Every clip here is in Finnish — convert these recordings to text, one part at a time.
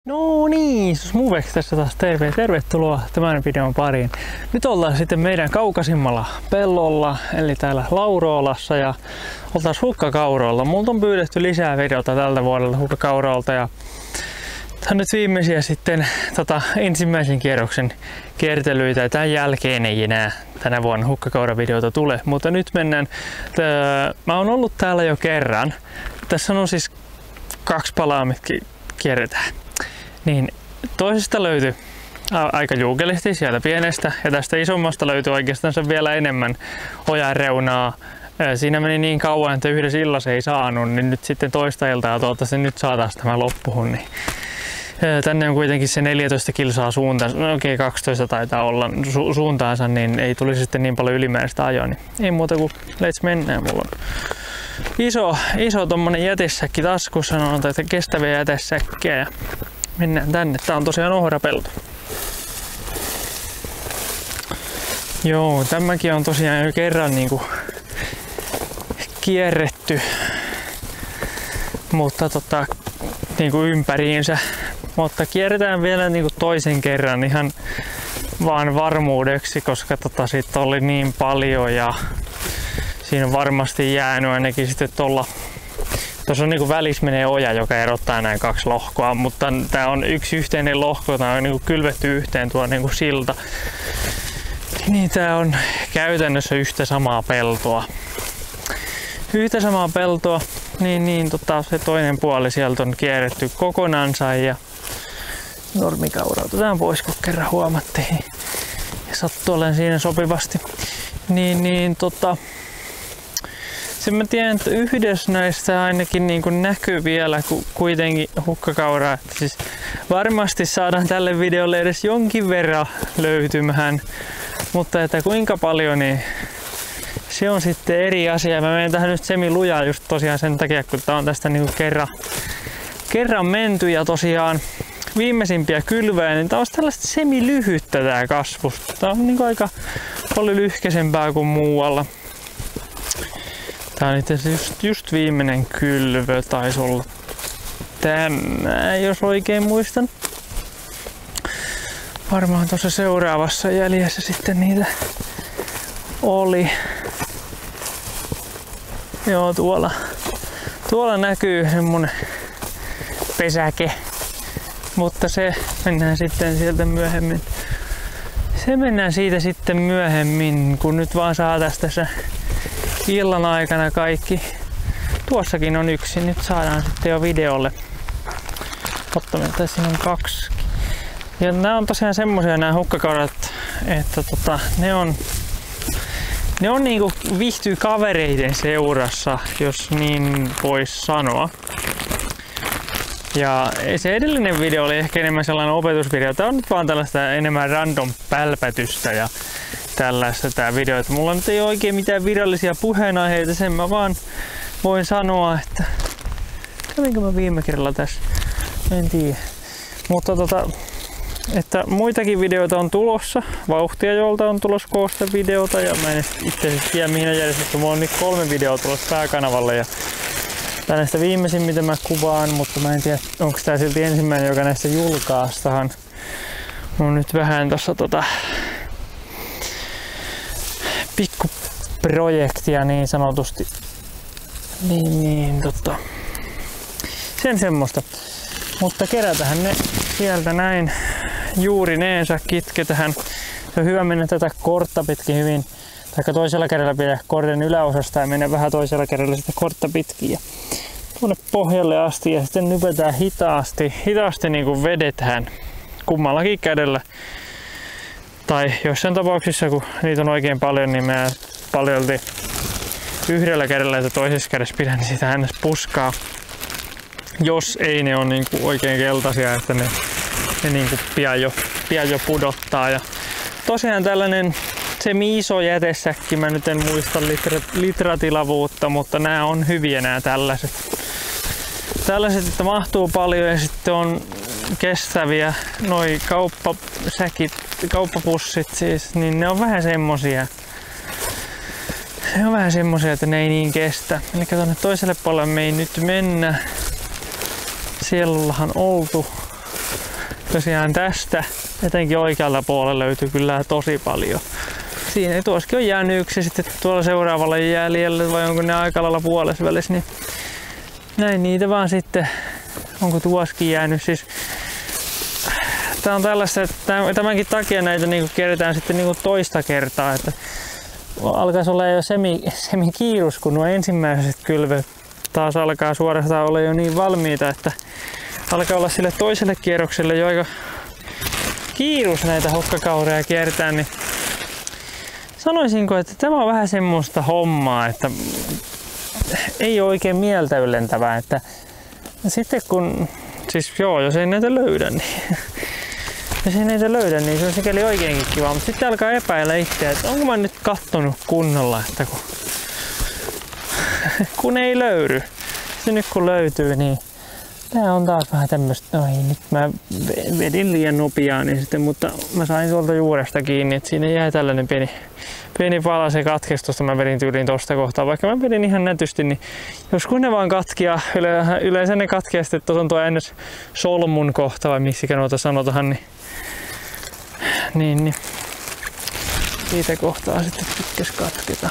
No niin, Smuveks tässä taas tervetuloa tämän videon pariin. Nyt ollaan sitten meidän kaukasimmalla pellolla, eli täällä Lauroolassa, ja oltaisiin hukkakauroilla. Multa on pyydetty lisää videota tältä vuodelta hukkakaurolta, ja tämä on nyt viimeisiä sitten ensimmäisen kierroksen kiertelyitä, ja tämän jälkeen ei enää tänä vuonna hukkakauravideota tule, mutta nyt mennään. Mä oon ollut täällä jo kerran. Tässä on siis 2 palaa, mitkä kierretään. Niin toisesta löytyi aika juukelisti sieltä pienestä, ja tästä isommasta löytyi oikeastaan vielä enemmän ojan reunaa. Siinä meni niin kauan, että yhdessä illassa ei saanut, niin nyt sitten toista iltaa, ja toivottavasti nyt saataisiin tämä loppuun. Niin tänne on kuitenkin se 14 kilsaa suuntaansa, no okei 12 taitaa olla suuntaansa, niin ei tulisi sitten niin paljon ylimääräistä ajoa. Niin ei muuta kuin let's mennään. Mulla on iso tommonen jätesäkki taskussa, on tätä kestäviä jätesäkkiä, ja mennään tänne. Tää on tosiaan ohrapelto. Joo, tämäkin on tosiaan jo kerran niinku kierretty, mutta niinku ympäriinsä. Mutta kierretään vielä niinku toisen kerran ihan vaan varmuudeksi, koska siitä oli niin paljon, ja siinä on varmasti jäänyt ainakin sitten tuossa on niinku välissä menee oja, joka erottaa näin 2 lohkoa, mutta tää on yksi yhteinen lohko, tää on niinku kylvetty yhteen tuo niinku silta. Niin tää on käytännössä yhtä samaa peltoa. Se toinen puoli sieltä on kierretty kokonansa, ja normikaura otetaan pois, kun kerran huomattiin. Ja sattuu olemaan siinä sopivasti. Sen mä tiedän, että yhdessä näistä ainakin niin kuin näkyy vielä kuitenkin hukkakauraa. Siis varmasti saadaan tälle videolle edes jonkin verran löytymään, mutta että kuinka paljon, niin se on sitten eri asia. Mä menen tähän nyt semilujaa just tosiaan sen takia, kun tää on tästä niin kuin kerran menty, ja tosiaan viimeisimpiä kylvejä, niin tää on tällaista semilyhyttä tää kasvusta. Tää on niin kuin aika paljon lyhkäisempää kuin muualla. Tää on itse asiassa just viimeinen kylvö, taisi olla tänään, jos oikein muistan. Varmaan tuossa seuraavassa jäljessä sitten niitä oli. Joo, tuolla näkyy semmonen pesäke, mutta se mennään sitten sieltä myöhemmin. Se mennään siitä sitten myöhemmin, kun nyt vaan saa tässä illan aikana kaikki. Tuossakin on yksi, nyt saadaan sitten jo videolle. Katsotaan, että siinä on 2. Ja nämä on tosiaan semmosia nämä hukkakaurat, että ne on niinku viihtyy kavereiden seurassa, jos niin vois sanoa. Ja se edellinen video oli ehkä enemmän sellainen opetusvideo. Tää on nyt vaan tällaista enemmän random pälpätystä ja tällaista tää video. Että mulla nyt ei ole oikein mitään virallisia puheenaiheita, sen mä vaan voin sanoa, että kävinkö mä viime kerralla tässä, en tiedä. Mutta että muitakin videoita on tulossa, vauhtia jolta on tulossa koosta videota, ja mä en itse asiassa tiedä mihin on järjestetty. Mulla on nyt 3 videoa tulossa pääkanavalle, ja tää näistä viimeisin mitä mä kuvaan, mutta mä en tiedä onko tää silti ensimmäinen, joka näistä julkaistahan. On nyt vähän tossa pikkuprojektia niin sanotusti. Sen semmoista. Mutta kerätähän ne sieltä näin juurineensa, kitketähän. Se on hyvä mennä tätä kortta pitkin hyvin, taikka toisella kerralla pidä korden yläosasta ja mennä vähän toisella kerralla sitä kortta pitkin ja tuonne pohjalle asti, ja sitten nypätään hitaasti niin kuin vedetään kummallakin kädellä. Tai jossain tapauksissa, kun niitä on oikein paljon, niin mä paljolti yhdellä kädellä ja toisessa kädessä pidän niin sitä äänes puskaa. Jos ei ne on niin kuin oikein keltaisia, että ne niin kuin pian jo pudottaa. Ja tosiaan tällainen semi-iso jätesäkki, mä nyt en muista litratilavuutta, mutta nämä on hyviä nämä tällaiset. Tällaiset, että mahtuu paljon, ja sitten on kestäviä noi kauppapussit siis, niin ne on vähän semmosia. Että ne ei niin kestä. Eli tuonne toiselle puolelle me ei nyt mennä. Siellä ollaan oltu. tosiaan tästä etenkin oikealta puolella löytyy kyllä tosi paljon. Siinä tuossakin on jäänyt yksi, sitten tuolla seuraavalla jäljellä, vai onko ne aika lailla puolessa välissä, niin näin niitä vaan sitten, onko tuossakin jäänyt. Siis, tää on tällaista, että tämänkin takia näitä niinku kerätään sitten niinku toista kertaa, että alkaisi olla jo semi kiirus, kun nuo ensimmäiset kylvöt taas alkaa suorastaan olla jo niin valmiita, että alkaa olla sille toiselle kierrokselle jo aika kiirus näitä hukkakaureja kiertää, niin sanoisinko, että tämä on vähän semmoista hommaa, että ei ole oikein mieltä ylentävää, että sitten kun, siis joo, jos ei näitä löydä, niin jos ei näitä löydä, niin se on sikäli oikeinkin kiva, mutta sitten alkaa epäillä itseä, että onko mä nyt kattonut kunnolla, että kun ei löydy. Se nyt kun löytyy, niin tää on taas vähän tämmöstä, nyt mä vedin liian nopeaa, niin sitten, mutta mä sain tuolta juuresta kiinni, että siinä jäi tällainen pieni pala se katkestusta, mä vedin tyyliin tosta kohtaa, vaikka mä vedin ihan nätysti, niin joskus ne vaan katkia, yleensä ne katkia sitten, tuossa on tuo ns. Solmun kohta, vai miksikä noita sanotaan, niin siitä kohtaa sitten tykkäs katketa.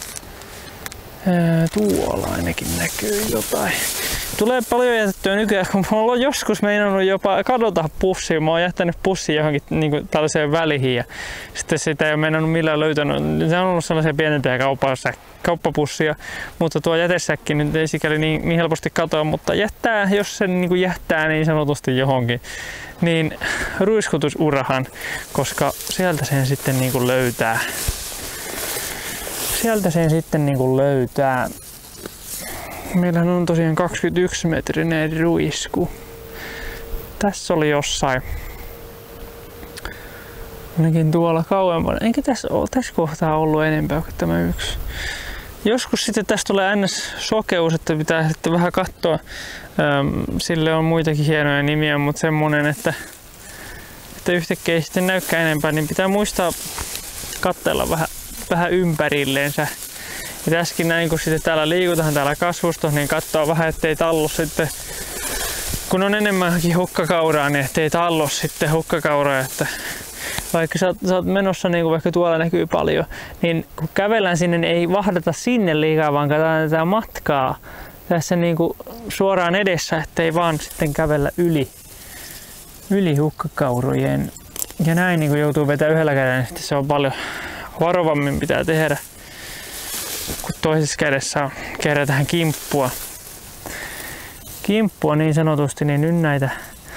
Tuolla ainakin näkyy jotain. Tulee paljon jätettyä nykyään, kun mulla on joskus meinannut jopa kadota pussia. Mä oon jättänyt pussin johonkin niin kuin tällaiseen väliin ja sitten sitä ei ole meinannut millään löytänyt. Se on ollut sellaisia pienempiä kauppapussia, mutta tuo jätesäkki nyt ei sikäli niin helposti katoa, mutta jättää, jos se niin kuin jättää niin sanotusti johonkin, niin ruiskutusurahan, koska sieltä sen sitten niin kuin löytää. Sieltä sen sitten niinku löytää. Meillähän on tosiaan 21-metrinen ruisku. Tässä oli jossain. Ainakin tuolla kauempana. Eikä tässä kohtaa ollut enempää kuin tämä yksi. Joskus sitten tästä tulee sokeus, että pitää sitten vähän katsoa. Sille on muitakin hienoja nimiä, mutta semmonen, että yhtäkkiä ei sitten näykään enempää, niin pitää muistaa katsella vähän ympärilleensä. Ja tässäkin näin, kun sitten täällä liikutaan täällä kasvustossa, niin katsoo vähän, ettei tallo sitten, kun on enemmänkin hukkakauraa, niin ettei tallo sitten hukkakauraa, että vaikka sä oot menossa, niin kuin vaikka tuolla näkyy paljon, niin kun kävellään sinne, niin ei vahdata sinne liikaa, vaan katsotaan tätä matkaa tässä niin kuin suoraan edessä, ettei vaan sitten kävellä yli hukkakaurojen. Ja näin niin kun joutuu vetämään yhdellä kädellä, niin sitten se on paljon varovammin pitää tehdä, kun toisessa kädessä kerätään kimppua niin sanotusti, niin nyt näitä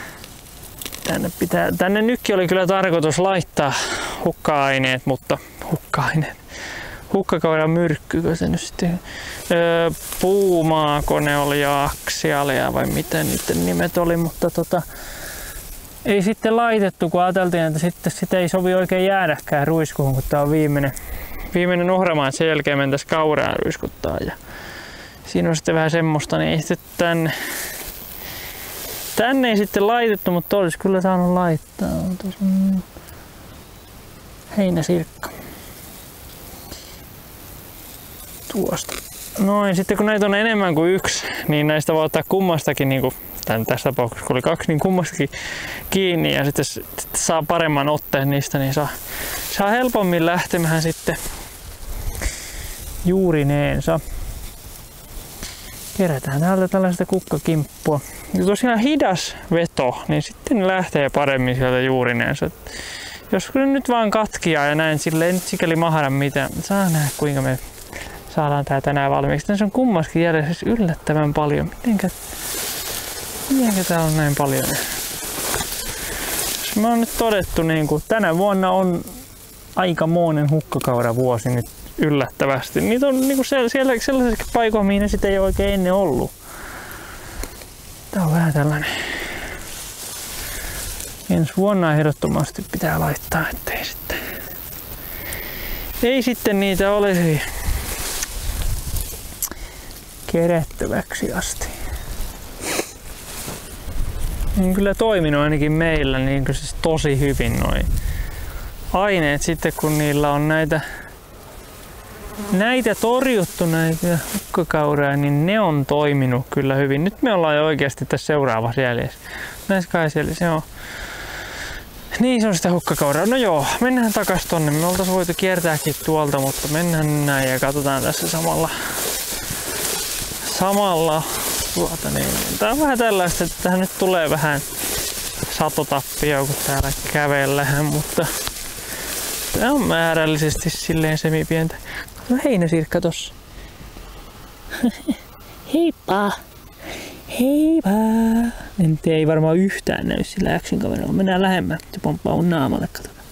tänne nytkin oli kyllä tarkoitus laittaa hukka-aineet, mutta hukkakauran myrkkykö se nyt sitten, puumaako ne oli ja aksialia vai miten niiden nimet oli, mutta ei sitten laitettu, kun ajateltiin, että sitten sitä ei sovi oikein jäädäkään ruiskuun, kun tää on viimeinen ohramaa, että sen jälkeen mentäisiin kauraa ruiskuttaa. Ja siinä on sitten vähän semmoista, niin ei sitten tänne ei sitten laitettu, mutta olisi kyllä saanut laittaa. Heinäsirkka. Tuosta. Noin, sitten kun näitä on enemmän kuin yksi, niin näistä voi ottaa kummastakin, niin kuin tässä tapauksessa kun oli kaksi, niin kummastakin kiinni ja sitten saa paremman otteen niistä, niin saa helpommin lähtemään sitten juurineensa. Kerätään täältä tällaista kukkakimppua. Ja tosiaan hidas veto, niin sitten lähtee paremmin sieltä juurineensa. Jos nyt vaan katkia ja näin, sille ei nyt sikäli mahda mitään. Saa nähdä kuinka me saadaan tää tänään valmiiksi. Tässä on kummaskin jäljellä siis yllättävän paljon. Mitenkä tää on näin paljon? Mä oon nyt todettu, niin kuin tänä vuonna on aikamoinen hukkakauravuosi nyt yllättävästi. Niitä on niin kuin sellaisessa paikoissa, mihin ne sitä ei oikein ennen ollut. Tää on vähän tällainen. Ensi vuonna ehdottomasti pitää laittaa, ettei sitten niitä olisi kerättäväksi asti. Niin kyllä toiminut ainakin meillä niin kuin siis tosi hyvin noin aineet sitten, kun niillä on näitä torjuttu, näitä hukkakauraa, niin ne on toiminut kyllä hyvin. Nyt me ollaan jo oikeasti tässä seuraavassa jäljessä. Näissä kai siellä se on Niin se on sitä hukkakauraa. No joo, mennään takas tonne. Me oltais voitu kiertääkin tuolta, mutta mennään näin ja katsotaan tässä samalla tää on vähän tällaista, että tähän nyt tulee vähän satotappia, kun täällä kävellään, mutta tää on määrällisesti silleen semipientä. No heinäsirkka tossa. Heippa! Heippa! Nyt ei varmaan yhtään näy sillä action kameralla. Mennään lähemmän. Se pomppaa mun naamalle, katsotaan.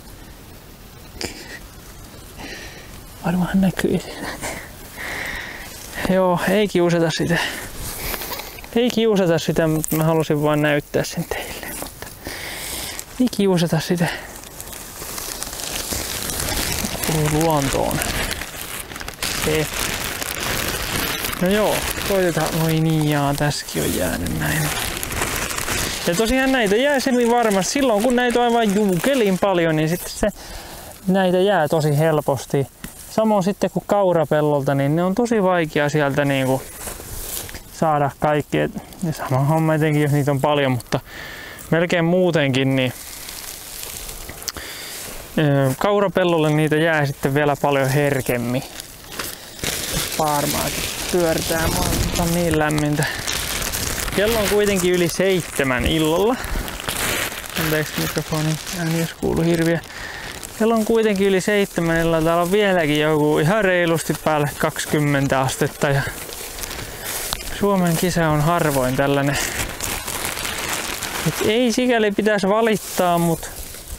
Varmaan näkyy. Joo, ei kiusata sitä. Ei kiusata sitä, mutta mä halusin vaan näyttää sen teille. Mutta ei kiusata sitä. Kuuluu luontoon. Se. No joo, koitetaan. Oi niin, jaa, tässäkin on jäänyt näin. Ja tosiaan näitä jää semmin varmasti. Silloin kun näitä on aivan juukelin paljon, niin sitten näitä jää tosi helposti. Samoin sitten kuin kaurapellolta, niin ne on tosi vaikea sieltä niinku saada kaikki. Ja sama homma etenkin, jos niitä on paljon, mutta melkein muutenkin, niin kaurapellolle niitä jää sitten vielä paljon herkemmin. Paarmaakin pyörtää, mä on niin lämmintä. Kello on kuitenkin yli 7 illalla. Anteeksi mikrofonin ääni, jos kuuluu hirviä. Kello on kuitenkin yli 7 illalla. Täällä on vieläkin joku ihan reilusti päälle 20 astetta. Ja Suomen kisa on harvoin tällainen. Et ei sikäli pitäisi valittaa, mut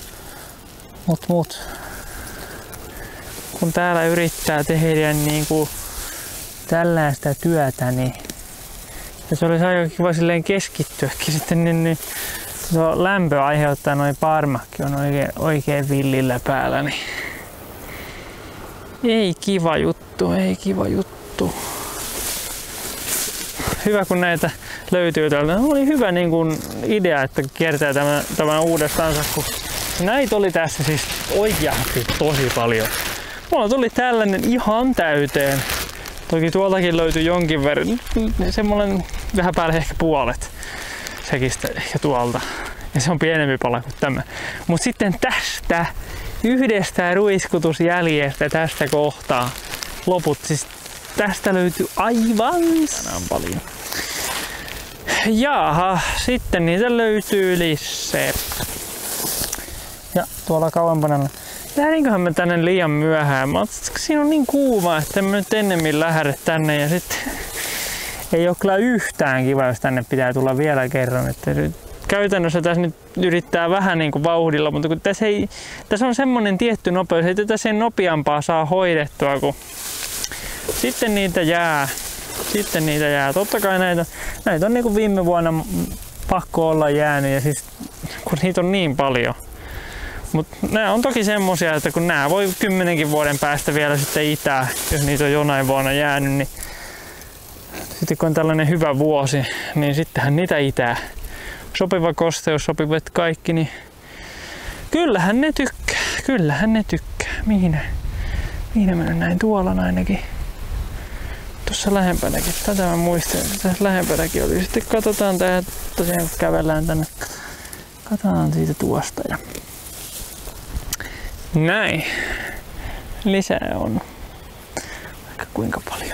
kun täällä yrittää tehdä niinku tällaista työtä, niin ja se olisi aika kiva silleen keskittyäkin sitten, niin tuo lämpö aiheuttaa noin parmakki on oikein villillä päällä, niin ei kiva juttu, ei kiva juttu. Hyvä kun näitä löytyy täältä. Oli hyvä niin kuin idea, että kiertää tämän uudestaan, kun näitä oli tässä siis oikeasti tosi paljon. Mulla tuli tällainen ihan täyteen. Toki tuoltakin löytyi jonkin verran, semmoinen vähän päälle ehkä puolet sekistä ehkä tuolta. Ja se on pienempi pala kuin tämä. Mut sitten tästä yhdestä ruiskutusjäljestä tästä kohtaa loput, siis tästä löytyy aivan paljon. Jaha, sitten niitä löytyy lisää. Ja tuolla kauempana. Lähdinköhän me tänne liian myöhään? Siinä on niin kuuma, että en mä nyt ennemmin lähde tänne ja sitten ei ole kyllä yhtään kiva, jos tänne pitää tulla vielä kerran. Että käytännössä tässä nyt yrittää vähän niin kuin vauhdilla, mutta kun tässä on semmoinen tietty nopeus, että tässä ei nopeampaa saa hoidettua, kun sitten niitä jää. Totta kai näitä on niin kuin viime vuonna pakko olla jäänyt ja siis kun niitä on niin paljon. Mutta nämä on toki semmosia, että kun nämä voi 10 vuoden päästä vielä sitten itää, jos niitä on jonain vuonna jäänyt, niin sitten kun on tällainen hyvä vuosi, niin sittenhän niitä itää. Sopiva kosteus, sopivat kaikki, niin kyllähän ne tykkää. Mihin mä näin tuolla ainakin. Tuossa lähempänäkin. Tätä mä muistan, että tässä lähempänäkin oli. Sitten katsotaan tää, tosiaan kun kävellään tänne. Katsotaan siitä tuosta ja näin. Lisää on vaikka kuinka paljon.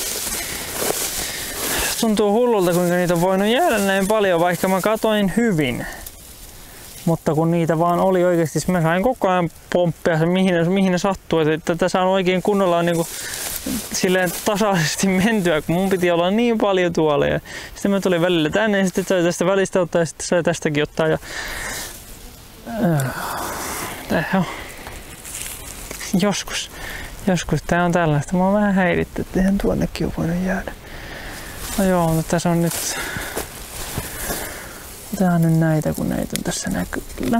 Tuntuu hullulta, kuinka niitä on voinut jäädä näin paljon, vaikka mä katoin hyvin. Mutta kun niitä vaan oli oikeasti, mä sain koko ajan pomppia, mihin ne sattuu. Että tässä on oikein kunnolla niinku silleen tasaisesti mentyä, kun mun piti olla niin paljon tuolla. Ja sitten mä tulin välillä tänne ja sitten sai tästä välistä ottaa ja sitten sai tästäkin ottaa. Ja joskus tää on tällaista. Mä oon vähän häiritty, että eihän tuonnekin ole voinut jäädä. No joo, mutta tässä on nyt... Otetaan nyt näitä, kun näitä on tässä näkyvillä.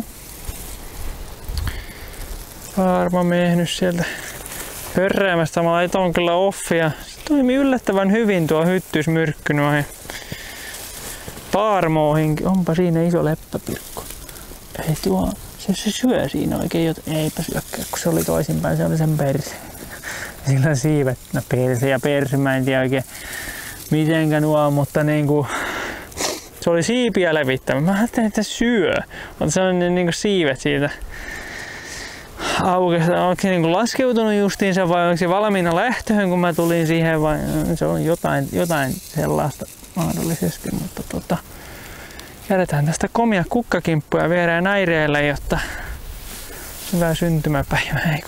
Varma mehnyt sieltä hörräämästä. Mä laitoin kyllä offia. Se toimii yllättävän hyvin tuo hyttysmyrkky noihin paarmoohin. Onpa siinä iso leppäpirkko. Ei tuo... Se syö siinä oikein jotain. Eipä syökkää, kun se oli toisinpäin. Se oli sen perse. Sillä on siivet. No perse ja perse. Mä en tiedä oikein mitenkä nuo, mutta niinku... se oli siipiä levittämä. Mä ajattelin, että syö. Mutta se on niinku siivet siitä aukesta. Onko se niinku laskeutunut justiinsa vai onko se valmiina lähtöön, kun mä tulin siihen vai se on jotain sellaista mahdollisesti. Mutta jätetään tästä komia kukkakimppuja viereen näireelle, jotta hyvää syntymäpäivää.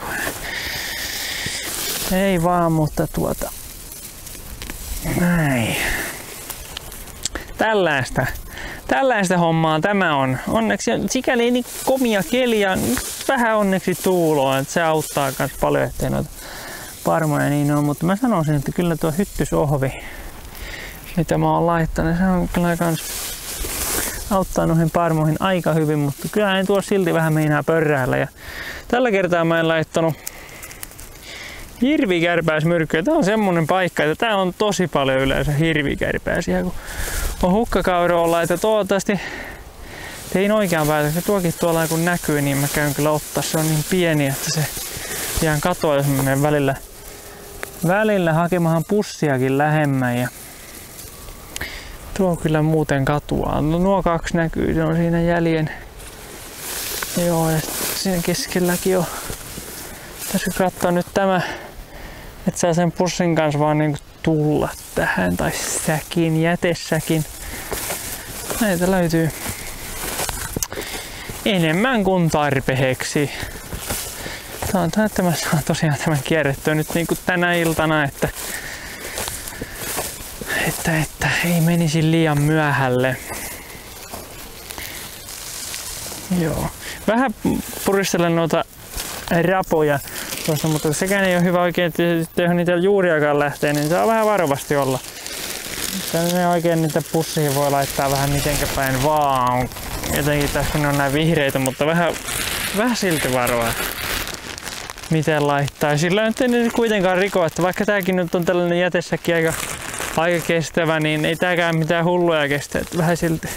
Ei vaan, mutta näin. Tällaista hommaa tämä on. Onneksi sikäli ei niin komia keliä, vähän onneksi tuuloa, että se auttaa myös paljon, ettei noita parmoja niin on. Mutta mä sanoisin, että kyllä tuo hyttysohvi, mitä mä oon laittanut, se on kyllä kans auttaa noihin parmoihin aika hyvin, mutta kyllä en tuo silti vähän meinaa pörräällä. Ja tällä kertaa mä en laittanut hirvikärpäismyrkkyä. Tää on semmonen paikka, että tää on tosi paljon yleensä hirvikärpäisiä, kun on hukkakaurolla, että toivottavasti tein oikean päätöksen. Tuokin tuolla kun näkyy, niin mä käyn kyllä ottaa. Se on niin pieni, että se jään katoa, jos mä menen välillä hakemahan pussiakin lähemmän. Ja tuo kyllä muuten katuaa. No, nuo kaksi näkyy, se on siinä jäljen. Joo, ja siinä keskelläkin on. Tässä katsoa nyt tämä, että saa sen pussin kanssa vaan niinku tulla tähän, tai säkin, jätesäkin. Näitä löytyy enemmän kuin tarpeeksi. Sanotaan, mä saan tosiaan tämän kierrettyä nyt niinku tänä iltana, että ei menisi liian myöhälle. Joo. Vähän puristelen noita rapoja tuossa, mutta sekään ei ole hyvä oikein, että jos niitä juuriakaan lähtee, niin saa vähän varovasti olla. Tänne oikein niitä pussiin voi laittaa vähän mitenkä päin vaan. Jotenkin tässä kun ne on näin vihreitä, mutta vähän silti varoa. Miten laittaa. Sillä ei nyt kuitenkaan riko, että vaikka tääkin nyt on tällainen jätesäkki aika kestävä, niin ei tääkään mitään hulluja kestä. Että vähän silti,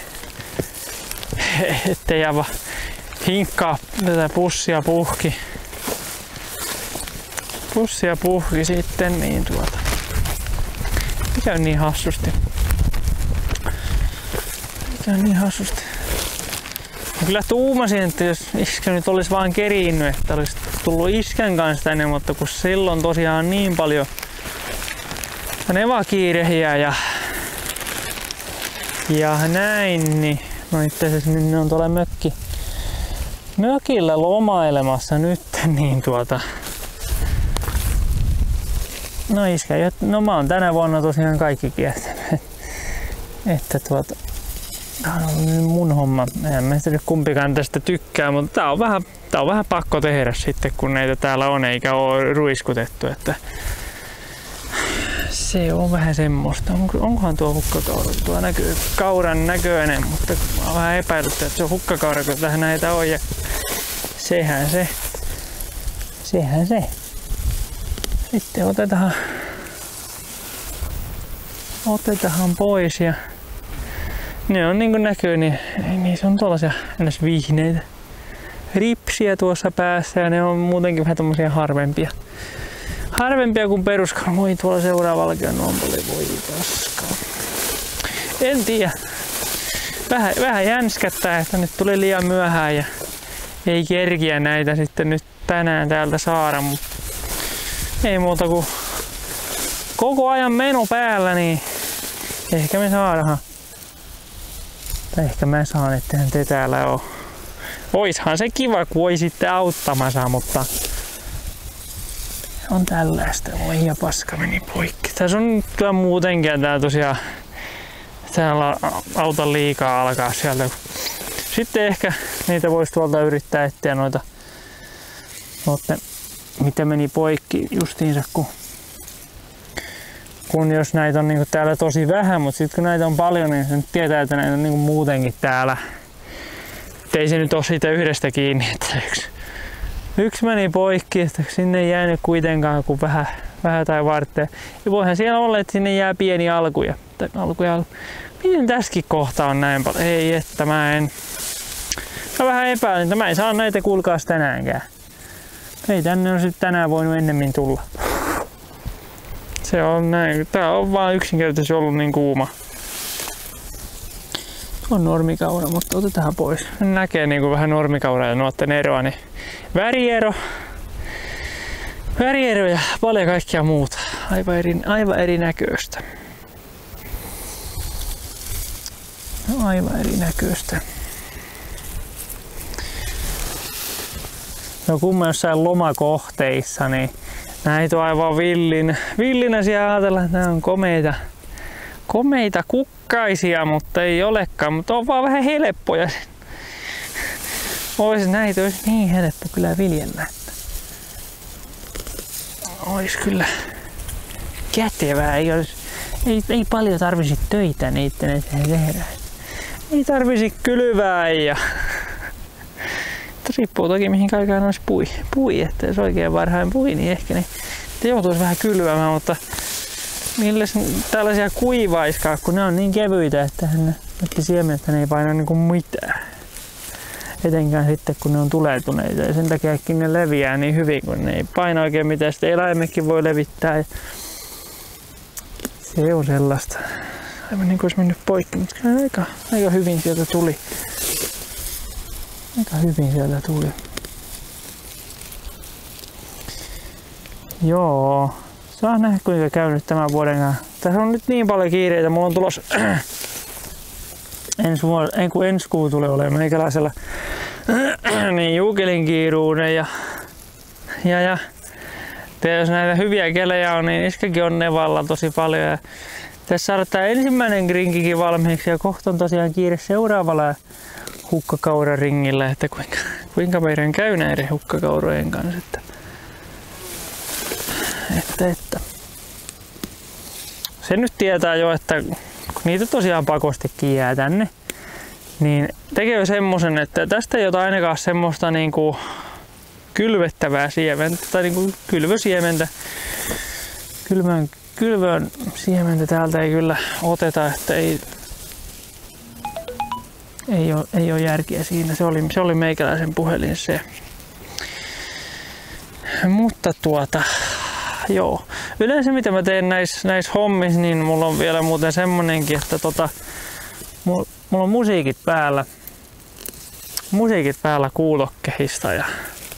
ettei jää vaan hinkkaa tätä pussia puhki. Pussia puhki sitten, niin mikä on niin hassusti? Ja kyllä tuumasin, että jos iskä nyt olisi vaan keriinnyt, että olisi tullut iskän kanssa tänne, mutta kun silloin tosiaan niin paljon nevakiirehiä ja näin, niin no itse asiassa ne on tuolla mökillä lomailemassa nyt, niin no iskä, no mä oon tänä vuonna tosiaan kaikki kiertänyt, että tää on ollut mun homma, eihän mä nyt kumpikaan tästä tykkää, mutta tää on vähän pakko tehdä sitten, kun näitä täällä on eikä oo ruiskutettu, että se on vähän semmoista. Onkohan tuo hukkakaura? Tuo näkyy kauran näköinen, mutta mä oon vähän epäillyt, että se on hukkakaura, kun tähän näitä on ja sehän se. Sitten otetaan pois ja ne on niin kuin näkyy, niin niissä on tuollaisia ennäs vihneitä ripsiä tuossa päässä ja ne on muutenkin vähän tommosia harvempia kuin peruskauraa. Voi tuolla seuraavallakin on paljon, voi paskaa. En tiedä. Vähän jänskättää, että nyt tuli liian myöhään ja ei kerkiä näitä sitten nyt tänään täältä saada, mutta ei muuta kuin koko ajan meno päällä, niin ehkä me saadaan. Tai ehkä mä saan, ettehän te täällä oo. Oishan se kiva, kun oisitte auttamassa, mutta on tällaista. Oi ja paska meni poikki. Tässä on kyllä muutenkin tää tosiaan. Täällä auta liikaa alkaa sieltä. Sitten ehkä niitä voisi tuolta yrittää etsiä noita. Mitä meni poikki justiinsa, kun jos näitä on niinku täällä tosi vähän, mutta sitten kun näitä on paljon, niin se nyt tietää, että näitä on niinku muutenkin täällä. Et ei se nyt ole siitä yhdestä kiinni, että yksi meni poikki, että sinne ei jäänyt kuitenkaan kuin vähän tai vartteja. Ja voihan siellä olla, että sinne jää pieni alkuja. Miten tässäkin kohta on näin paljon? Ei, että mä vähän epäilen, että mä en saa näitä kuulkaas tänäänkään. Ei tänne on sitten tänään voinut ennemmin tulla. Se on näin. Tää on vaan yksinkertaisesti ollut niin kuuma. on normikaura, mutta otetaan pois. Näkee niinku vähän normikaura ja nuotten eroa, niin väriero ja paljon kaikkea muuta. Aivan eri näköistä. Aivan eri näköistä. No kun mä jossain lomakohteissa, niin näitä on aivan villinä siellä ajatella, että nämä on komeita kukkaisia, mutta ei olekaan, mutta on vaan vähän helppoja. Näitä olisi niin helppo kyllä viljellä, että olisi kyllä kätevää. Ei paljon tarvisi töitä niiden tehdä. Ei tarvisi kylvää ja riippuu toki mihin kaikkään olisi pui, että jos oikein varhain pui, niin ehkä ne joutuisi vähän kylvämään, mutta milles tällaisia kuivaiskaa, kun ne on niin kevyitä, että siemenet ei paina niinku mitään. Etenkään sitten kun ne on tuleituneita ja sen takia ne leviää niin hyvin, kun ne ei paina oikein mitään. Sitten eläimekin voi levittää ja se on sellaista. Aivan niin kuin olisi mennyt poikki, mutta aika hyvin sieltä tuli. Aika hyvin sieltä tuli. Joo. Saa nähdä kuinka käynyt tämän vuoden kanssa. Tässä on nyt niin paljon kiireitä. Mulla on tulossa ensi kuu tulee olemaan meikäläisellä niin juukelin kiiruuden ja jos näitä hyviä kelejä on, niin iskäkin on nevalla tosi paljon. Ja tässä saada tää ensimmäinen grinkikin valmiiksi ja kohta on tosiaan kiire seuraavalla hukkakauraringillä, että kuinka meidän käy näiden hukkakaurojen kanssa. Että. Se nyt tietää jo, että kun niitä tosiaan pakostikin jää tänne, niin tekee semmosen, että tästä ei ota ainakaan semmoista niinku kylvettävää siementä tai niinku kylvösiementä. Kylvön siementä täältä ei kyllä oteta, että ei ole järkeä siinä. Se oli meikäläisen puhelin se. Mutta joo. Yleensä mitä mä teen näissä hommissa, niin mulla on vielä muuten semmonenkin, että mulla on musiikit kuulokkehista ja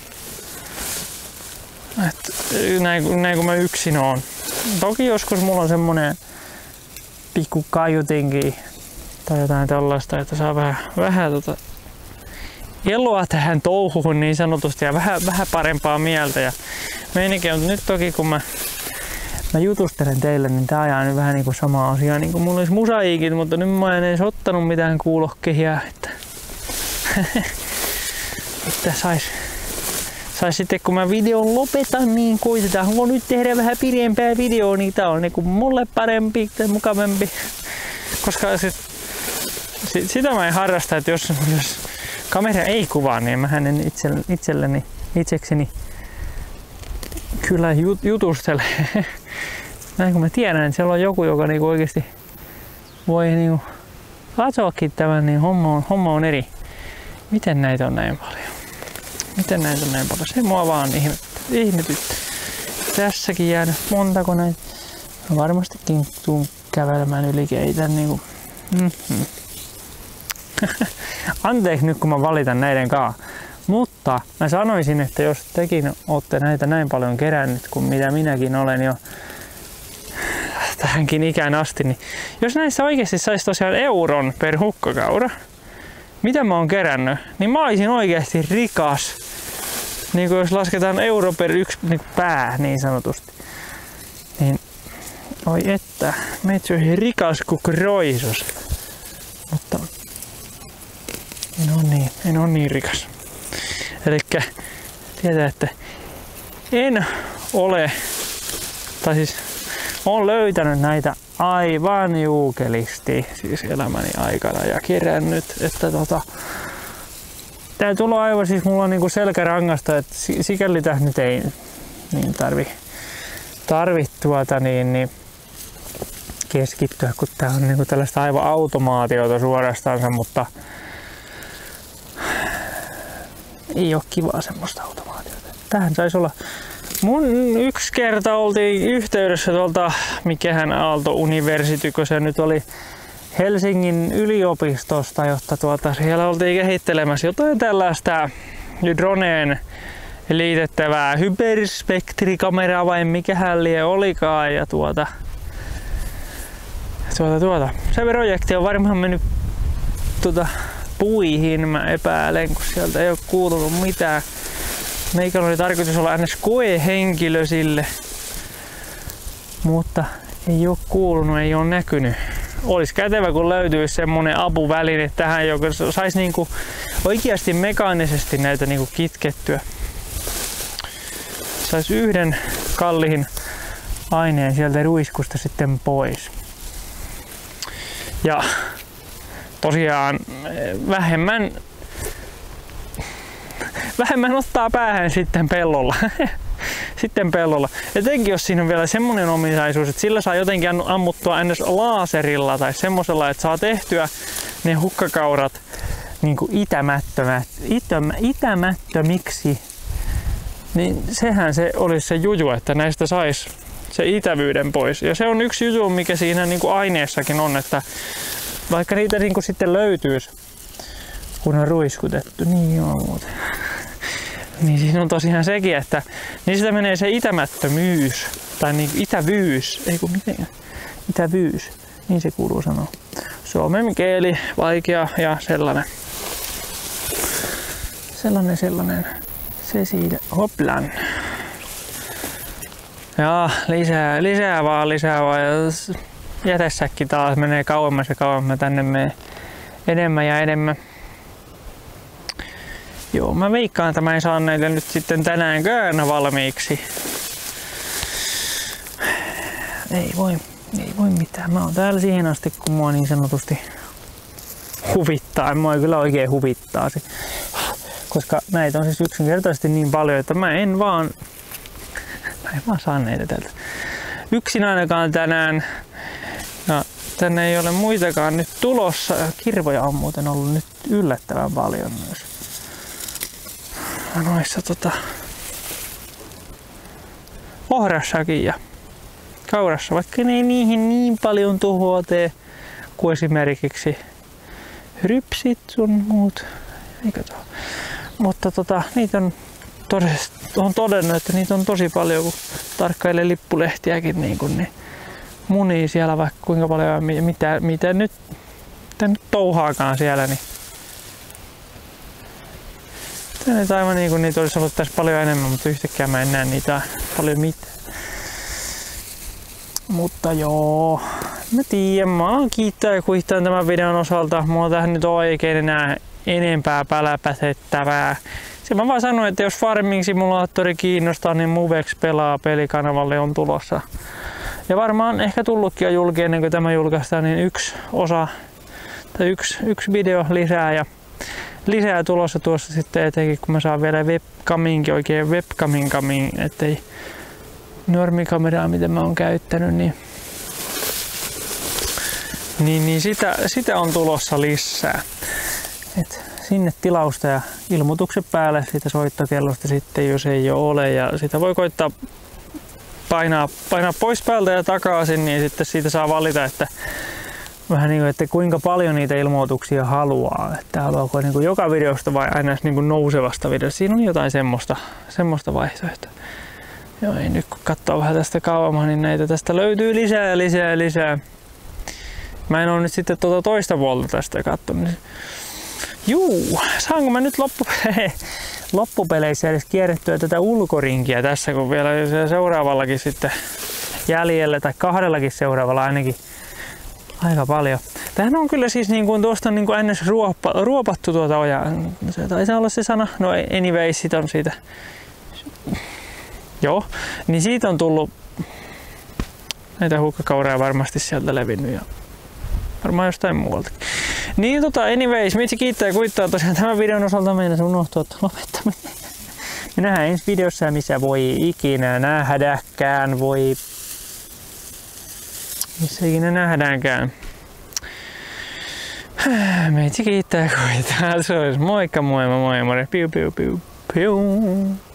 näin kun mä yksin oon. Toki joskus mulla on semmonen pikku kaiutinki tai jotain tällaista, että saa vähän eloa tähän touhuun niin sanotusti ja vähän parempaa mieltä ja meininki on nyt toki kun mä jutustelen teille, niin tää ajaa nyt vähän niinku sama asia niin kuin mulla olisi musaiikit, mutta nyt mä en edes ottanut mitään kuulokkehia, että sais sitten kun mä videon lopetan, niin koitetaan nyt tehdä vähän pidempää videoa, niin tää on niinku mulle parempi tai mukavampi, koska sitä mä en harrasta, että jos kamera ei kuvaa, niin mähän en itsekseni kyllä jutustele. Näin kun mä tiedän, että siellä on joku, joka niinku oikeesti voi niinku katsoakin tämän, niin homma on eri. Miten näitä on näin paljon? Se mua vaan ihmetyttää. Tässäkin jäänyt montako näitä. Mä varmastikin tuun kävelemään yli keitän niinku. Anteeksi nyt kun mä valitan näiden kaa. Mutta mä sanoisin, että jos tekin ootte näitä näin paljon kerännyt kuin mitä minäkin olen jo tähänkin ikään asti, niin jos näissä oikeasti saisi tosiaan euron per hukkakaura, mitä mä oon kerännyt, niin mä olisin oikeasti rikas. Niin kuin jos lasketaan euro per yksi niin pää niin sanotusti. Niin oi että, meitä olisi rikas kuin kroisos. Mutta en ole niin rikas. Elikkä tietää, että en ole, tai siis olen löytänyt näitä aivan juukelisti siis elämäni aikana ja kerännyt, että tää tulee aivan siis mulla on niinku selkärangasta, että sikäli tässä nyt ei niin tarvi niin keskittyä, kun tää on niinku tällaista aivan automaatiota suorastaansa, mutta ei oo kivaa semmoista automaatiota. Tähän saisi olla. Mun yksi kerta oltiin yhteydessä tuolta, mikähän Aalto University, kun se nyt oli Helsingin yliopistosta, jotta siellä oltiin kehittelemässä jotain tällaista droneen liitettävää hyperspektrikameraa vai mikähän lie olikaan. Ja se projekti on varmaan mennyt puihin, mä epäilen, kun sieltä ei ole kuulunut mitään. Meikän oli tarkoitus olla ns. Koehenkilö sille, mutta ei ole kuulunut, ei ole näkynyt. Olisi kätevä, kun löytyisi semmonen apuväline tähän, joka saisi niinku oikeasti mekaanisesti näitä niinku kitkettyä. Saisi yhden kalliin aineen sieltä ruiskusta sitten pois. Ja tosiaan vähemmän ottaa päähän sitten pellolla. Etenkin jos siinä on vielä semmonen ominaisuus, että sillä saa jotenkin ammuttua ns. Laaserilla tai semmosella, että saa tehtyä ne hukkakaurat niin kuin itämättömiksi. Niin sehän se olisi se juju, että näistä sais se itävyyden pois. Ja se on yksi juju, mikä siinä niin kuin aineessakin on, että vaikka niitä niin kuin sitten löytyisi, kun on ruiskutettu, niin joo muuten. Niin siinä on tosiaan sekin, että niistä menee se itämättömyys, tai niin itävyys, ei kun miten, itävyys, niin se kuuluu sanoa. Suomen kieli, vaikea ja sellainen. Se siitä, hoplan. Ja lisää vaan. Ja jätesäkki taas menee kauemmas ja kauemmas, tänne menee enemmän ja enemmän. Joo, mä veikkaan, että mä en saa näitä nyt sitten tänäänkään valmiiksi. Ei voi mitään. Mä oon täällä siihen asti, kun mua niin sanotusti huvittaa. Mua kyllä oikein huvittaa se. Koska näitä on siis yksinkertaisesti niin paljon, että mä en vaan saa näitä täältä. Yksin ainakaan tänään. Ja tänne ei ole muitakaan nyt tulossa. Kirvoja on muuten ollut nyt yllättävän paljon myös. Noissa ohrassakin ja kaurassa, vaikka ne ei niihin niin paljon tuhoa tee kuin esimerkiksi rypsit sun muut. Eikö tuo? Mutta niitä on todennut, että niitä on tosi paljon, kun tarkkailee lippulehtiäkin niin munii siellä vaikka kuinka paljon, mitä nyt touhaakaan siellä, niin nyt aivan niin kuin niitä olisi ollut tässä paljon enemmän, mutta yhtäkkiä mä en näe niitä paljon mitään. Mutta joo, mä tiedän, mä oon kiittää ja kuittaa tämän videon osalta. Mulla on tähän nyt oikein enää enempää päläpätettävää. Se mä vaan sanoin, että jos Farming Simulaattori kiinnostaa, niin Movex pelaa pelikanavalle on tulossa. Ja varmaan ehkä tullutkin jo julki ennen kuin tämä julkaistaan, niin yksi osa tai yksi video lisää tulossa tuossa sitten, etenkin kun mä saan vielä webcaminkin, oikein webcamin, ettei normikameraa mitä mä oon käyttänyt, niin sitä on tulossa lisää. Et sinne tilausta ja ilmoituksen päälle siitä soittokellosta sitten, jos ei jo ole, ja sitä voi koittaa painaa pois päältä ja takaisin, niin sitten siitä saa valita, että vähän niin kuin, että kuinka paljon niitä ilmoituksia haluaa, että haluaako niin kuin joka videosta vai aina niin kuin nousevasta videosta. Siinä on jotain semmoista vaihtoehtoa. Joo, ei nyt kun katsoo vähän tästä kauemmin, niin näitä tästä löytyy lisää. Mä en ole nyt sitten toista puolta tästä katsonut. Juu, saanko mä nyt loppupeleissä edes kierrettyä tätä ulkorinkiä tässä, kun vielä seuraavallakin sitten jäljellä tai kahdellakin seuraavalla ainakin aika paljon. Tämähän on kyllä siis niin kuin tuosta niin kuin ns. Ruopattu tuota ojaa. Se taisi olla se sana. No anyways, siitä on siitä. Joo, niin siitä on tullut näitä hukkakauraa varmasti sieltä levinnyt ja varmaan jostain muualtakin. Niin anyways, mitsi kiittää ja kuittaa tosiaan tämän videon osalta meidän unohtua lopettaminen. Me nähdään ensi videossa, missä voi ikinä nähdäkään, missä ikinä nähdäänkään. Meitsi kiittää ja kuittaa. Se olisi moikka moi. Piu.